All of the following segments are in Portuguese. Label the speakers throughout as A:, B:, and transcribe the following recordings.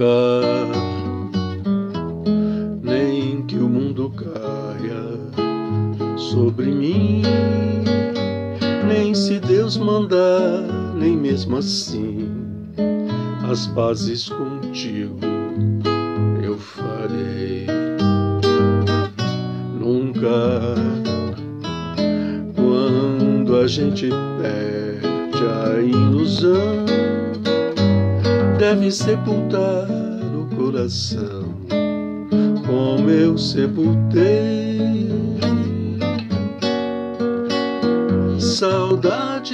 A: Nunca, nem que o mundo caia sobre mim, nem se Deus mandar, nem mesmo assim as pazes contigo eu farei. Nunca, quando a gente perde a ilusão, deve sepultar o coração como eu sepultei. Saudade,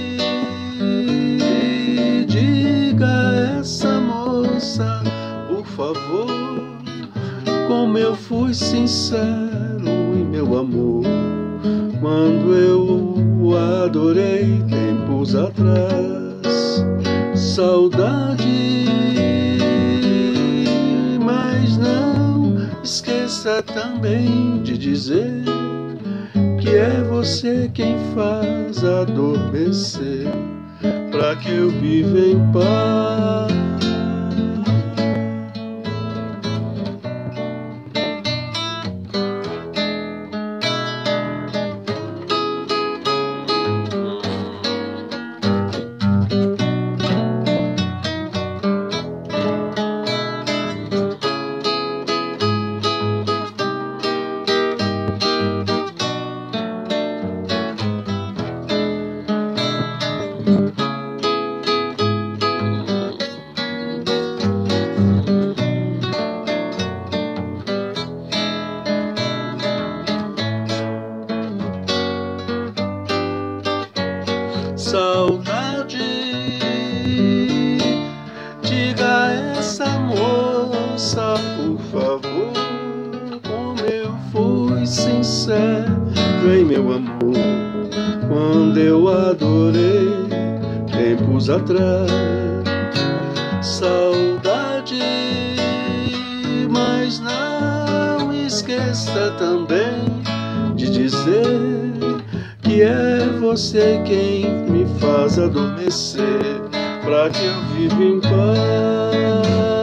A: diga a essa moça, por favor, como eu fui sincero em meu amor quando eu o adorei tempos atrás. Saudade, mas não esqueça também de dizer que é você quem faz adormecer, pra que eu viva em paz. Saudade, diga a essa moça, por favor, como eu fui sincero em meu amor quando eu adorei tempos atrás. Saudade, mas não esqueça também de dizer que é você quem me faz adormecer, pra que eu viva em paz.